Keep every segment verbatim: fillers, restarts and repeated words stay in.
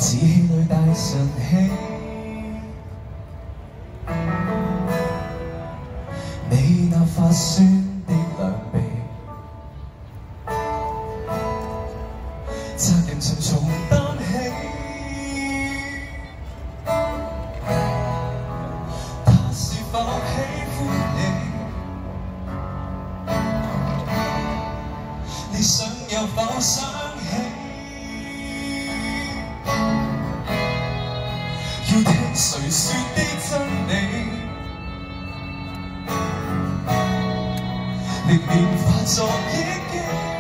自氣裏帶神氣。你那發酸的兩臂，責任重重擔起。他是否喜歡你？你想有否想起？要聽誰說的真理？歷練化作憶記。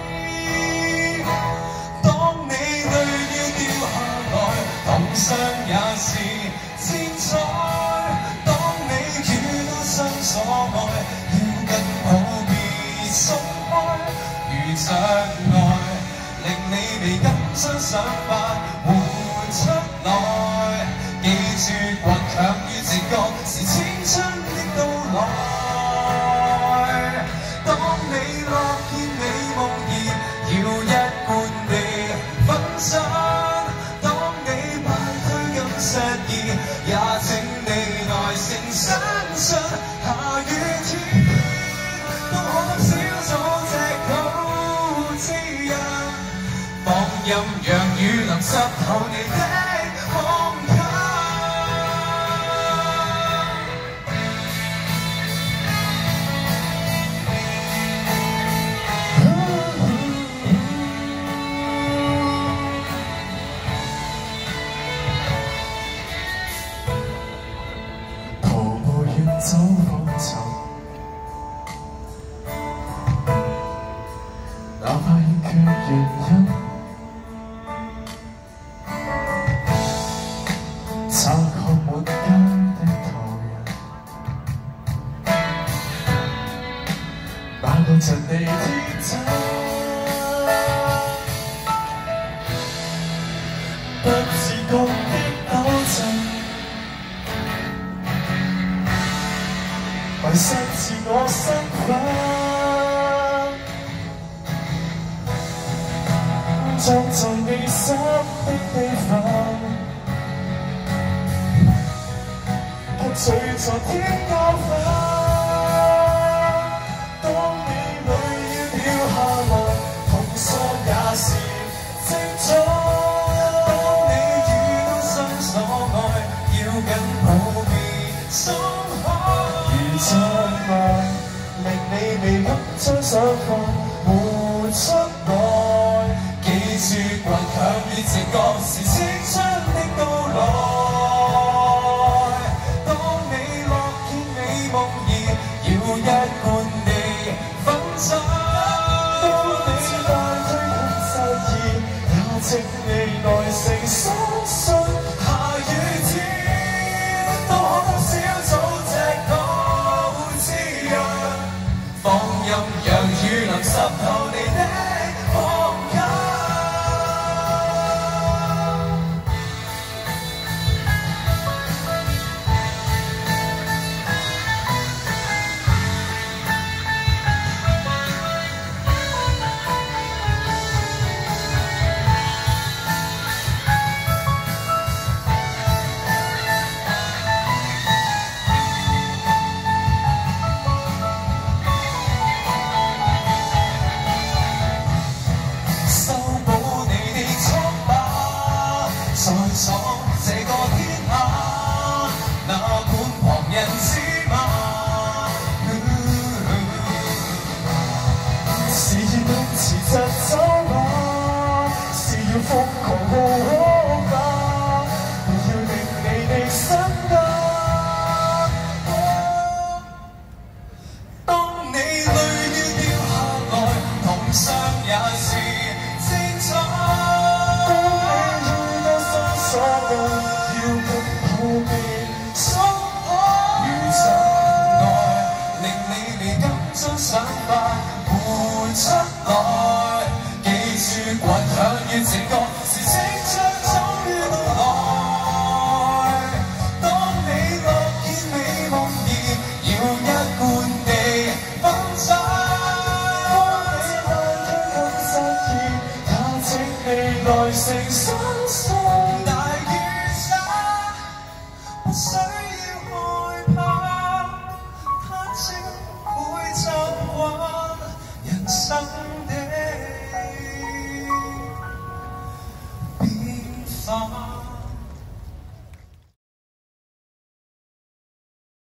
當你淚要掉下來，痛傷也是精彩。當你遇到心所愛，要緊抱別鬆開。如障礙，令你未敢將想法活出來。記住，頑強與直覺是青春的到來。當你樂見美夢兒，要一貫地分享。當你敗退咁失意，也請你耐性相信。下雨天都可少咗隻狗滋潤，放任讓雨淋濕透你的胸襟。走方尋，哪怕欠缺原因，察覺沒根的途人，那個陣地天真，不自覺的抖震。迷失自我身份，裝在你心的悲憤，跟隨昨天教訓。當你淚要掉下來，痛傷也是精彩。當你遇到心所愛，要緊抱別鬆開。障礙令你未敢將想法活出來。記住，頑強與直覺是青春的到來。當你樂見美夢兒，要一貫地分享。當你敗退咁失意，也請你耐性相信。下雨天都可少咗隻狗。放任讓雨淋濕透你的胸襟。在闖這個天下，哪管旁人指罵。是要堅持着走嗎？是要瘋狂過活嗎？不要令你的身家。當你淚要掉下來，痛傷也是精彩。所愛要更普遍鬆開，如障礙令你未敢將想法活出來。記住，頑強與直覺。